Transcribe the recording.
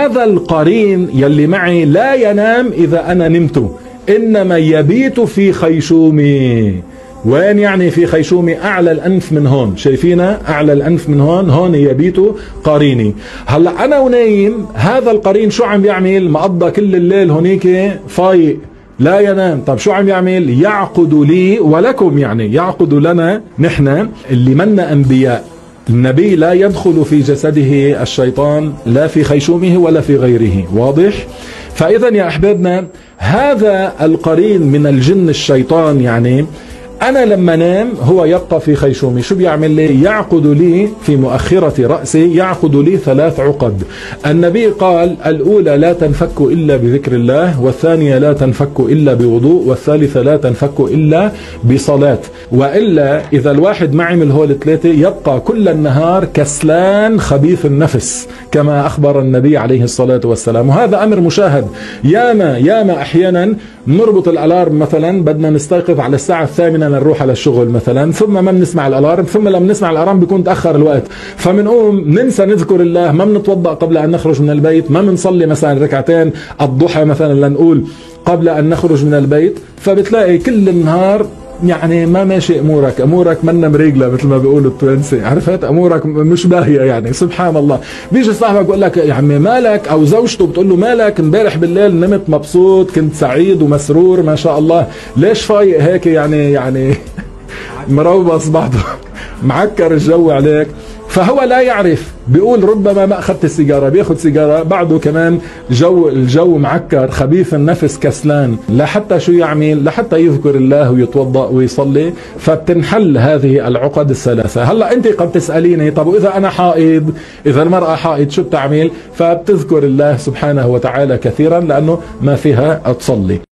هذا القرين يلي معي لا ينام إذا أنا نمت، إنما يبيت في خيشومي. وين يعني في خيشومي؟ أعلى الأنف من هون، شايفينها أعلى الأنف من هون، هون يبيت قريني. هلأ أنا ونايم هذا القرين شو عم يعمل؟ مقضى كل الليل هونيك فايق لا ينام. طب شو عم يعمل؟ يعقد لي ولكم، يعني يعقد لنا نحن اللي منا أنبياء. النبي لا يدخل في جسده الشيطان لا في خيشومه ولا في غيره، واضح؟ فإذا يا أحبابنا هذا القرين من الجن الشيطان، يعني أنا لما نام هو يبقى في خيشومي. شو بيعمل لي؟ يعقد لي في مؤخرة رأسي، يعقد لي 3 عقد. النبي قال الأولى لا تنفك إلا بذكر الله، والثانية لا تنفك إلا بوضوء، والثالثة لا تنفك إلا بصلاة. وإلا إذا الواحد ما عمل هول 3 يبقى كل النهار كسلان خبيث النفس كما أخبر النبي عليه الصلاة والسلام. وهذا أمر مشاهد. ياما أحيانا نربط الألارم، مثلا بدنا نستيقظ على الساعة 8 نروح على الشغل مثلا، ثم ما بنسمع الألارم، ثم لما نسمع الألارم بيكون تأخر الوقت، فمنقوم ننسى نذكر الله، ما بنتوضأ قبل أن نخرج من البيت، ما بنصلي مثلا ركعتين الضحى مثلا لنقول قبل أن نخرج من البيت، فبتلاقي كل النهار يعني ما ماشي امورك منا مريقله مثل ما بيقولوا التوانسه، عرفت؟ امورك مش باهيه يعني. سبحان الله. بيجي صاحبك بيقول لك يا عمي مالك، او زوجته بتقول له مالك امبارح بالليل نمت مبسوط، كنت سعيد ومسرور ما شاء الله، ليش فايق هيك؟ يعني مروبص بعضه معكر الجو عليك. فهو لا يعرف، بيقول ربما ما اخذت السيجاره، بياخذ سيجاره بعده كمان الجو معكر خبيث النفس كسلان، لا حتى شو يعمل؟ لحتى يذكر الله ويتوضا ويصلي. فبتنحل هذه العقد ال3. هلا انت قد تساليني طب واذا انا حائض، اذا المراه حائض شو بتعمل؟ فبتذكر الله سبحانه وتعالى كثيرا لانه ما فيها تصلي.